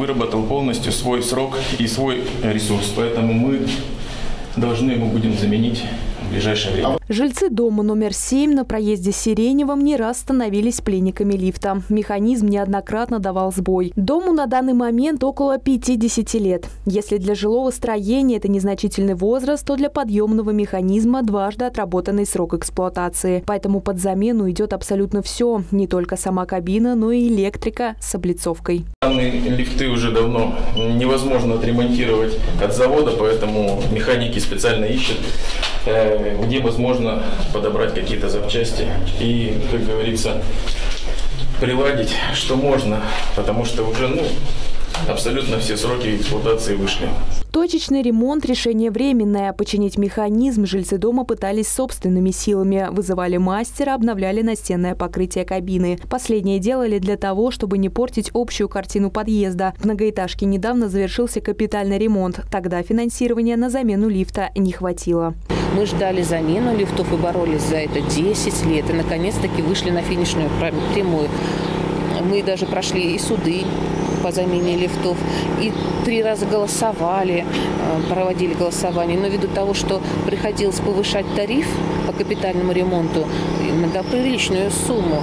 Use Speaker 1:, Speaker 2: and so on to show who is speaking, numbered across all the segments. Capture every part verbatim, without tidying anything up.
Speaker 1: выработал полностью свой срок и свой ресурс. Поэтому мы должны его будем заменить в ближайшее время.
Speaker 2: Жильцы дома номер семь на проезде Сиреневом не раз становились пленниками лифта. Механизм неоднократно давал сбой. Дому на данный момент около пятидесяти лет. Если для жилого строения это незначительный возраст, то для подъемного механизма дважды отработанный срок эксплуатации. Поэтому под замену идет абсолютно все. Не только сама кабина, но и электрика с облицовкой.
Speaker 1: Данные лифты уже давно невозможно отремонтировать от завода, поэтому механики специально ищут, где возможно подобрать какие-то запчасти и, как говорится, приладить, что можно, потому что уже ну, абсолютно все сроки эксплуатации вышли.
Speaker 2: Точечный ремонт – решение временное. Починить механизм жильцы дома пытались собственными силами. Вызывали мастера, обновляли настенное покрытие кабины. Последнее делали для того, чтобы не портить общую картину подъезда. В многоэтажке недавно завершился капитальный ремонт. Тогда финансирования на замену лифта не хватило.
Speaker 3: Мы ждали замену лифтов и боролись за это десять лет. И наконец-таки вышли на финишную прямую. Мы даже прошли и суды по замене лифтов, и три раза голосовали, проводили голосование. Но ввиду того, что приходилось повышать тариф по капитальному ремонту на приличную сумму,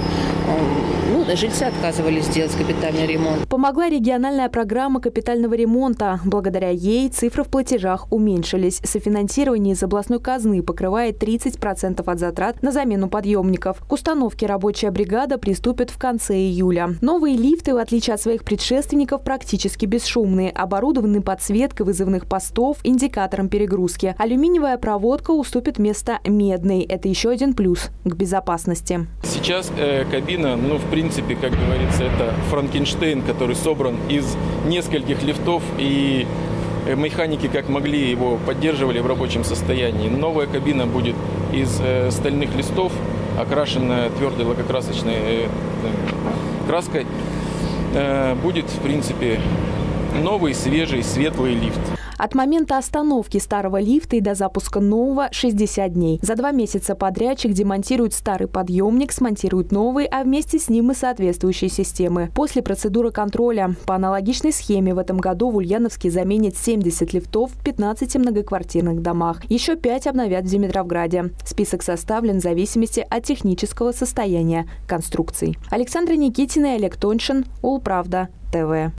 Speaker 3: ну, жильцы отказывались делать капитальный ремонт.
Speaker 2: Помогла региональная программа капитального ремонта. Благодаря ей цифры в платежах уменьшились. Софинансирование из областной казны покрывает тридцать процентов от затрат на замену подъемников. К установке рабочая бригада приступит в конце июля. Новые лифты, в отличие от своих предшественников, практически бесшумные. Оборудованы подсветкой вызывных постов, индикатором перегрузки. Алюминиевая проводка уступит место медной. Это еще один плюс к безопасности.
Speaker 1: Сейчас э, кабина, ну, в принципе, как говорится, это Франкенштейн, который собран из нескольких лифтов, и механики как могли его поддерживали в рабочем состоянии. Новая кабина будет из э, стальных листов, окрашенная твердой лакокрасочной э, э, краской. Э, будет, в принципе, новый, свежий, светлый лифт.
Speaker 2: От момента остановки старого лифта и до запуска нового шестьдесят дней. За два месяца подрядчик демонтирует старый подъемник, смонтирует новый, а вместе с ним и соответствующие системы. После процедуры контроля по аналогичной схеме в этом году в Ульяновске заменят семьдесят лифтов в пятнадцати многоквартирных домах. Еще пять обновят в Димитровграде. Список составлен в зависимости от технического состояния конструкций. Александра Никитина и Олег Тоньшин, Улправда, ТВ.